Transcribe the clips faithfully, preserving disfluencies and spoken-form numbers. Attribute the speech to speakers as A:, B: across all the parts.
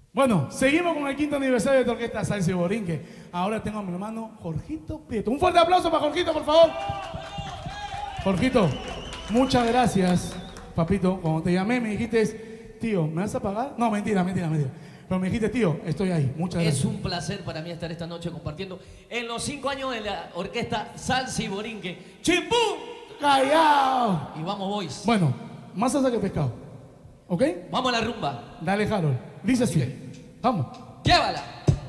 A: Bueno, seguimos con el quinto aniversario de la Orquesta Salsa y Borinque. Ahora tengo a mi hermano Jorgito Prieto. Un fuerte aplauso para Jorgito, por favor. Jorgito, muchas gracias, papito. Cuando te llamé me dijiste, tío, ¿me vas a pagar? No, mentira, mentira, mentira. Pero me dijiste, tío, estoy ahí. Muchas gracias.
B: Es un placer para mí estar esta noche compartiendo en los cinco años de la Orquesta Salsa y Borinque. ¡Chimpú!
A: ¡Callao!
B: Y vamos, boys.
A: Bueno, más salsa que pescado. ¿Ok?
B: Vamos a la rumba.
A: Dale, Harold. Dice así.
B: Okay.
A: Vamos.
B: ¡Llévala!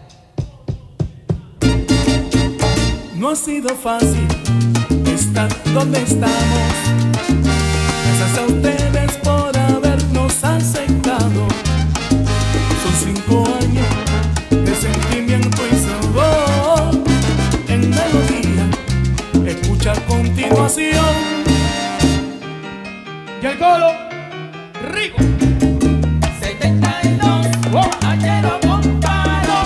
C: No ha sido fácil estar donde estamos. Gracias a ustedes por habernos aceptado. Son cinco años de sentimiento y sabor. En melodía, escucha a continuación.
A: Y el coro.
B: ¡Rico!
D: setenta y dos,
A: ¡Oh!
D: Achero con palo.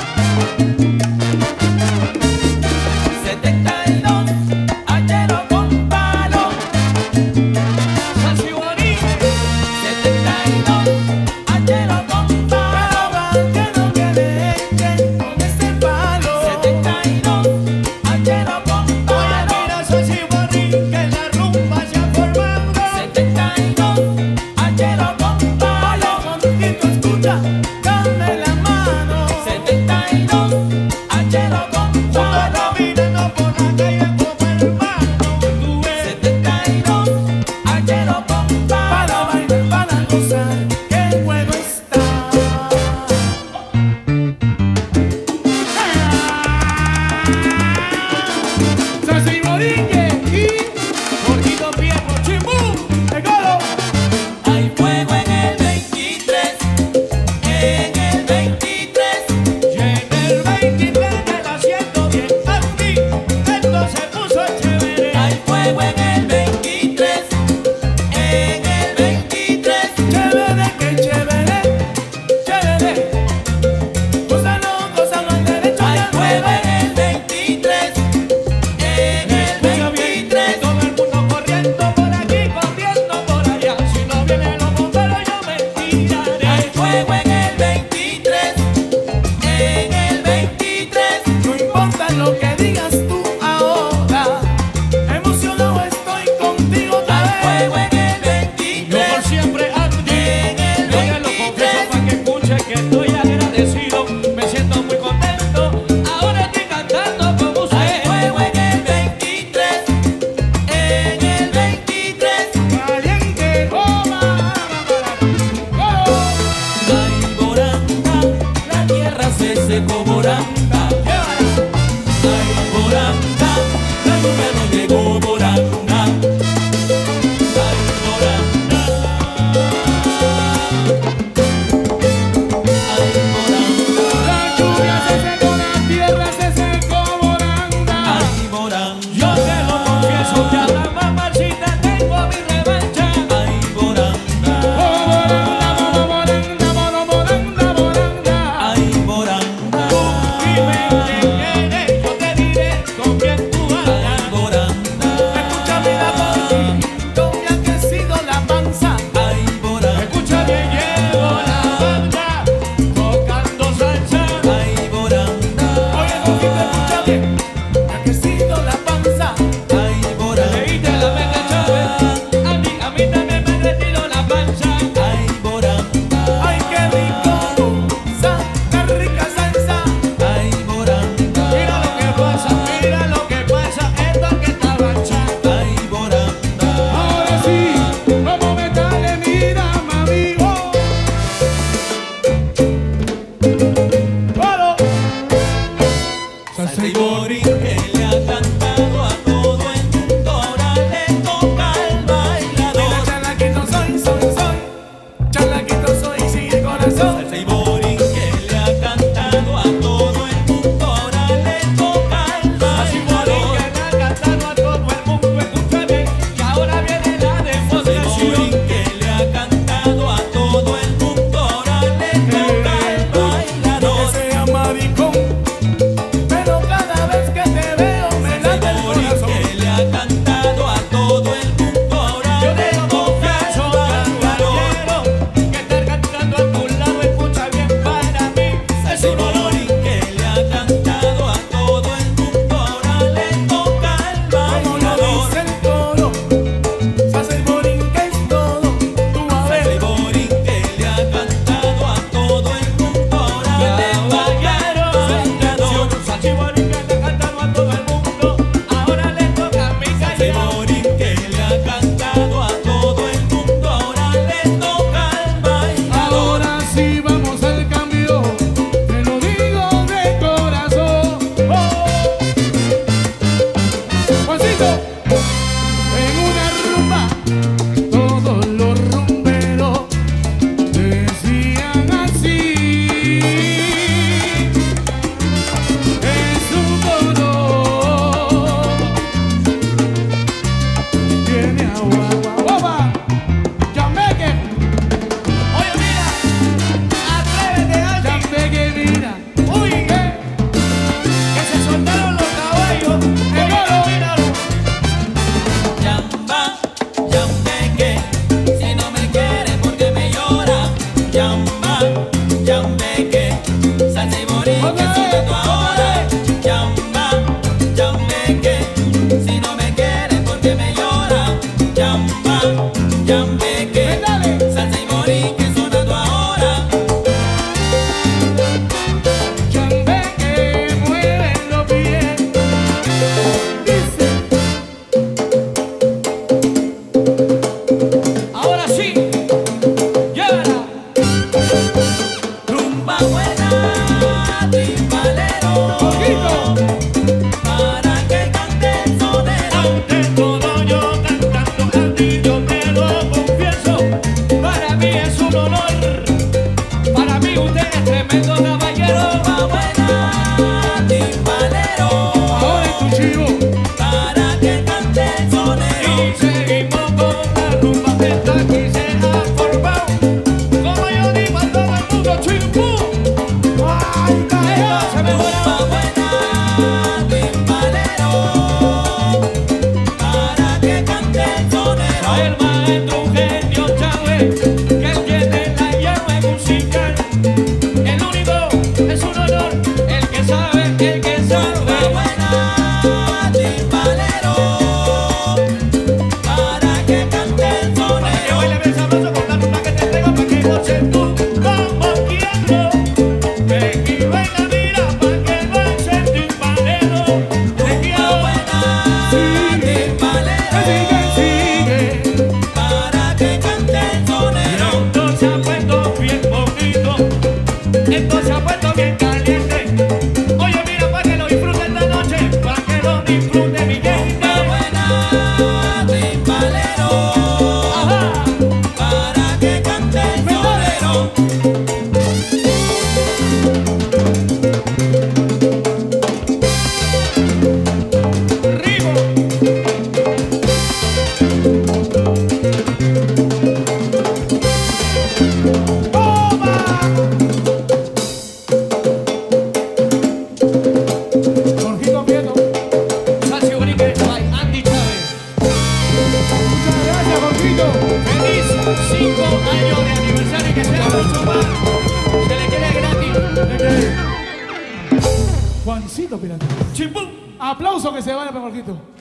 D: setenta y dos, Achero con palo.
B: Salsa y Borinque.
D: setenta y dos, Achero con palo.
C: Que no viene gente con ese palo.
D: setenta y dos, Achero con palo.
B: Mira, Salsa y Borinque, la rumba se ha formado.
D: setenta y dos, Achero con palo.
C: Jorgito, escucha, dame la mano.
D: setenta y dos, Achero con palo.
B: Caminando por la calle como hermano. Tú ves.
D: setenta y dos, Achero con
C: Para
D: palo.
C: bailar, para gozar, qué bueno está.
A: Salsa y Borinque. Y
B: Jorgito Prieto, ¡chimpú!
A: el coro.
D: Hay fuego en el veintitrés, en el veintitrés.
B: Y en el veintitrés te la siento bien a ti. Esto se puso chévere.
D: Hay fuego en el veintitrés, en el veintitrés.
C: Chévere, que chévere, chévere. Gózalo, gózalo al derecho y
D: Hay
C: al
D: fuego
C: revés.
D: en el veintitrés, en el
B: Escucha bien,
D: veintitrés.
B: todo el mundo corriendo por aquí, corriendo por allá. Si no vienen los bomberos yo me tiraré.
D: Hay fuego en el veintitrés, en el veintitrés.
C: No importa lo que digas tú ahora, emocionado estoy contigo otra
D: Hay
C: vez.
D: fuego en el
B: Yo por
D: veintitrés,
B: siempre ardí.
D: en el
B: Yo te lo confieso
D: veintitrés.
B: para que escuche que estoy agradecido. Me siento muy contento. Ahora estoy cantando como
D: Hay
B: usted.
D: fuego en el veintitrés, en el veintitrés.
A: Caliente. Toma. Coro.
D: Ay, Boranda, la tierra se secó, Boranda. Ay, Boranda, la lluvia no llegó, Boranda. Ay, Boranda. Ay, Boranda.
A: La lluvia se secó, la tierra se secó, Boranda.
D: Ay, Boranda.
B: Yo te lo confieso que a la mamacita tengo mi revancha.
D: Ay, Boranda.
A: Boranda, Boranda, Boranda, Boranda, Boranda.
D: Ay, Boranda.
B: tremendo caballero.
D: Rumba buena, timbalero.
A: Ahora es tu chivo.
D: Para que cante el sonero.
B: Y seguimos con la rumba que está aquí se ha formado. Como yo digo a todo el mundo, chimpú.
A: Ay, calla.
B: Se mejora.
D: Rumba buena, timbalero. Para que cante el sonero.
B: El maestro Eugenio Chávez, que él tiene la llave musical. El único es un honor, el que sabe, el que
D: Rumba
B: sabe.
D: buena, timbalero. Para que cante el
B: Que
D: sonero.
B: baile bien sabroso con la rumba que te traigo pa' que goces tú como quiero. Ven y baila, mira, pa' que goce el timbalero. Te
D: Rumba
B: quiero.
D: buena, timbalero.
A: Sigue, sigue.
D: Para que cante el sonero.
B: Esto se ha puesto bien bonito, esto se ha puesto bien caliente. Oye, mira, pa' que lo disfrute esta noche, pa' que lo disfrute mi gente.
D: Rumba buena, timbalero.
B: Ajá.
D: Para que cante el sonero.
B: Rigo.
A: Jorgito Prieto.
B: Salsio Brinque by Andy Chávez.
A: Muchas gracias, Jorgito.
B: Feliz cinco años de aniversario y que sea mucho más. Se le quiere gratis.
A: Juancito Pirata.
B: Chimpú.
A: Aplauso que se vaya para Jorgito.